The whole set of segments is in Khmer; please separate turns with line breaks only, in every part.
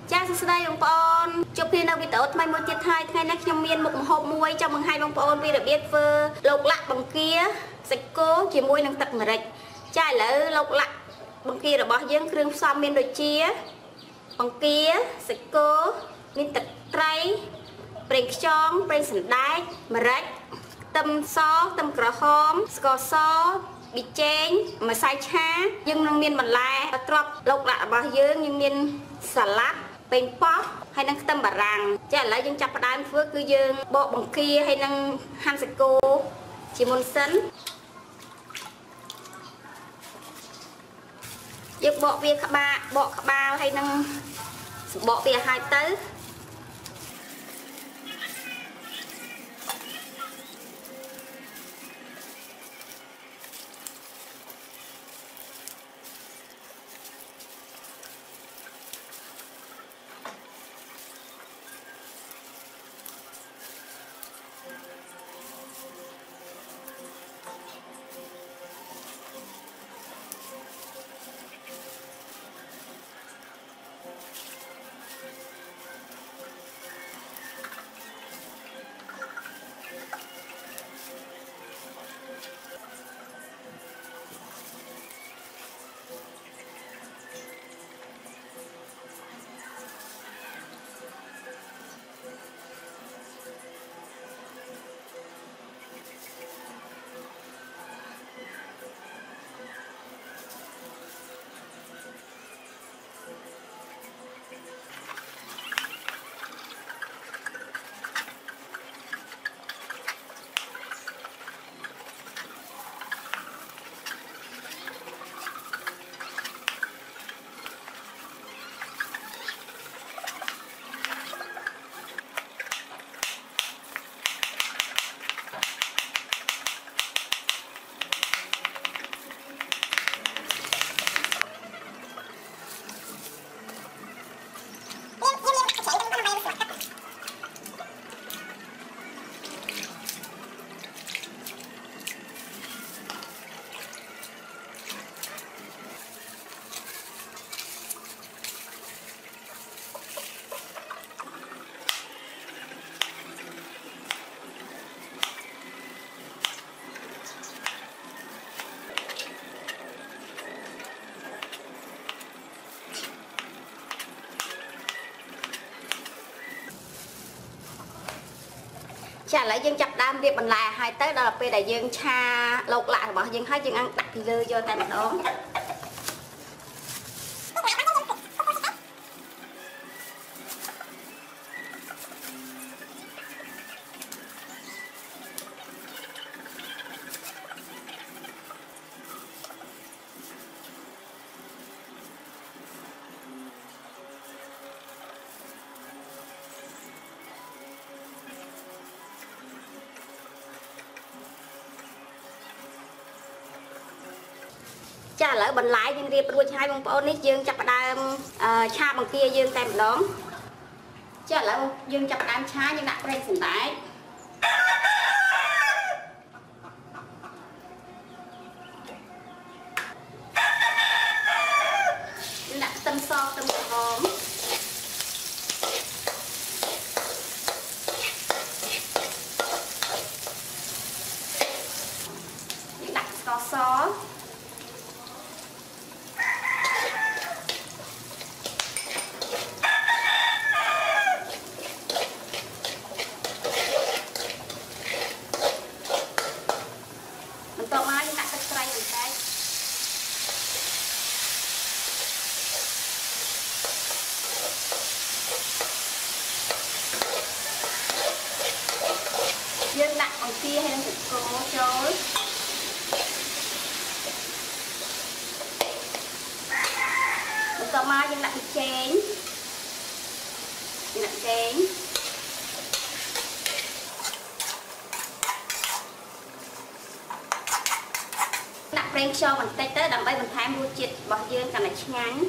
ចាសស្ដីបងប្អូនជួបគ្នានៅវីដេអូថ្មីមួយទៀតហើយថ្ងៃនេះខ្ញុំមានមុខម្ហូបមួយចង់បង្ហាញបងប្អូនពីរបៀបធ្វើលោកលាក់បង្គាសាច់គោជាមួយនឹងទឹកម្រេចចាឥឡូវលោកលាក់បង្គារបស់យើងគ្រឿងផ្សំមានដូចជាបង្គាសាច់គោមានទឹកត្រីប្រេងខ្យងប្រេងសណ្ដែកម្រេចខ្ទឹមសខ្ទឹមក្រហមស្ករសប៊ីចេងម្សៅឆាយើងនឹងមានបន្លែទ្រាប់លោកលាក់របស់យើងមានសាឡាត់ប៉េងប៉ោះហើយនឹងខ្ទឹមបារាំងចាឥឡូវយើងចាប់ផ្ដើមធ្វើគឺយើងបកបង្គាហើយនឹងហាន់សាច់គោជាមុនសិនយើងបកវាក្បាលហើយនឹងសម្បកវាឲ្យទៅចាឥឡូវយើងចាប់ដើមរៀបបន្លែឲ្យទៅដល់ពេលដែលយើងឆាលោកលាក់របស់យើងហើយយើងអាចដាក់ពីលើយកតែម្ដងចាឥឡូវបន្លែយើងរៀបរួចហើយបងប្អូននេះយើងចាប់ផ្ដើមឆាបង្គាយើងតែម្ដងចាឥឡូវយើងចាប់ផ្ដើមឆាយើងដាក់ប្រេងសណ្ដែកយើងដាក់ខ្ទឹមសខ្ទឹមក្រហមយើងដាក់ស្ករសយើងដាក់បង្គាហើយនឹងសាច់គោចូលបន្ទាប់មកយើងដាក់ប៊ីចេងដាក់ប្រេងខ្យងបន្តិចទៅដើម្បីបន្ថែមរសជាតិរបស់យើងកាន់តែឆ្ងាញ់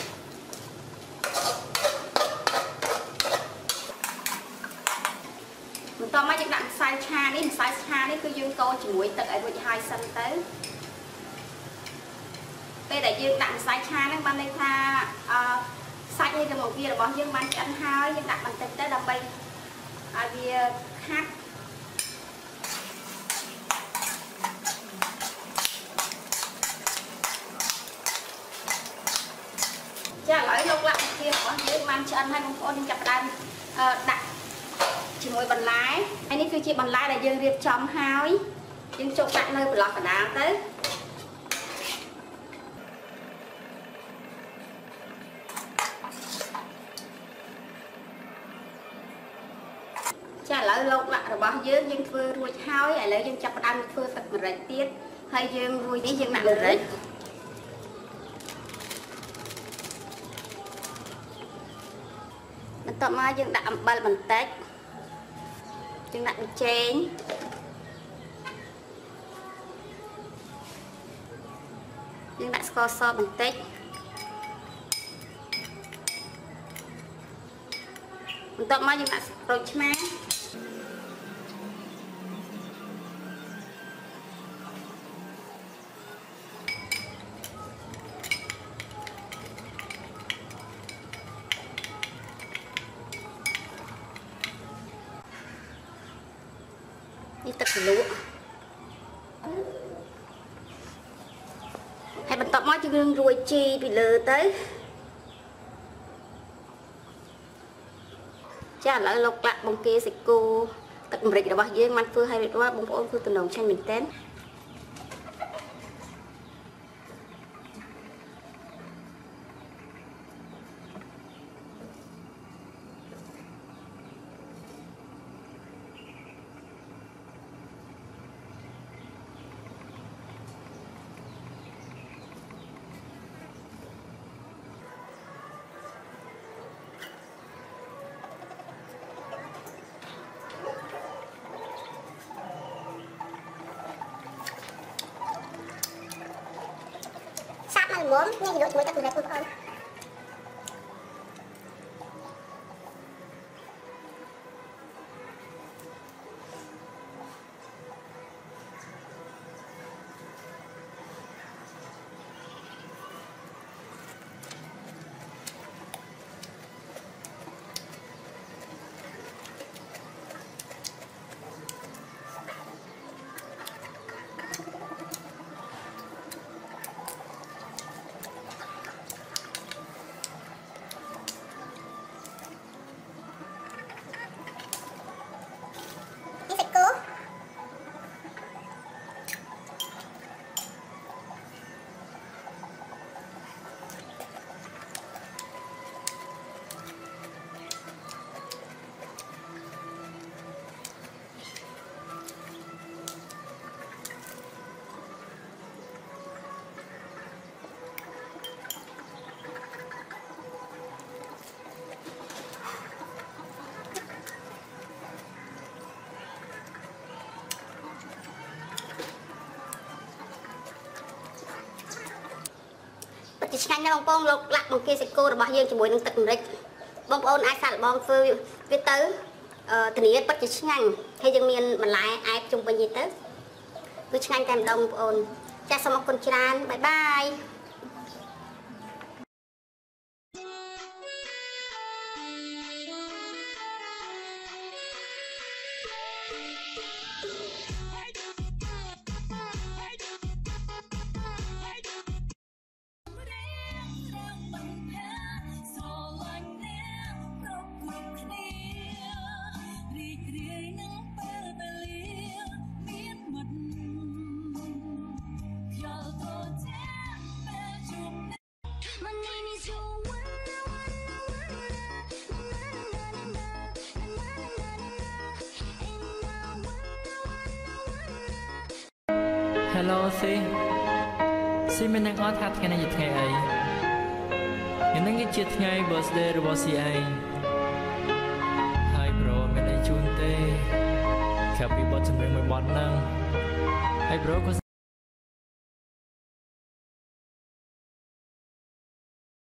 ចម្សៅឆានេះគឺយើងកូរជាមួយទឹកឲ្យរួចហើយសិនទៅពេលដែលយើងដាក់ម្សៅឆាហ្នឹងបានន័យថាសាច់នៃរង្វារបស់យើងបានឆ្អិនហើយយើងដាក់បន្តិចទៅដើម្បីឲ្យវាខាត់ចាឥឡូវលោកលាក់បង្គារបស់យើងបានឆ្អិនហើយបងប្អូនយើងចាប់ផ្ដើមដាក់ជាមួយបន្លែហើយនេះគឺជាបន្លែដែលយើងរៀបចំហើយយើងចូលដាក់នៅប្រឡោះកណ្ដាលទៅចាឥឡូវលោកលាក់របស់យើងធ្វើរួចហើយឥឡូវយើងចាប់ផ្ដើមធ្វើទឹកម្រេចទៀតហើយយើងរួចនេះយើងដាក់ម្រេចបន្ទាប់មកយើងដាក់អំបិលបន្តិចយើងដាក់ប៊ីចេងយើងដាក់ស្ករសបន្តិចបន្ទាប់មកយើងដាក់ក្រូចឆ្មានេះទឹកជ្រលក់ហើយបន្ទាប់មកយើងរួយជីពីលើទៅចាឥឡូវលោកលាក់បង្គាសាច់គោទឹកម្រេចរបស់យើងបានធ្វើឲ្យរៀបរាល់បងប្អូនគឺតំណងឆ្ងាញ់មែនទែនមុំនេះយកជាមួយទឹកម្រេចបងប្អូនឆ្ងាញ់ណាស់បងប្អូនលោកលាក់បង្គាសាច់គោរបស់យើងជាមួយនឹងទឹកម្រេចបងប្អូនអាចសាកល្បងធ្វើវាទៅធានាពិតជាឆ្ងាញ់ហើយយើងមានបន្លែអែបជុំវិញនេះទៅគឺឆ្ងាញ់តែម្ដងបងប្អូនចាសសូមអរគុណច្រើនបាយបាយ
Hello ស៊ីមាននឹងអត់ថាថ្ងៃនេះជាថ្ងៃអីថ្ងៃនេះជាថ្ងៃ birthday របស់ស៊ីឯងហើយ bro មានអីជូនទេ Happy birthday មួយបទហ្នឹងហើយ bro ក៏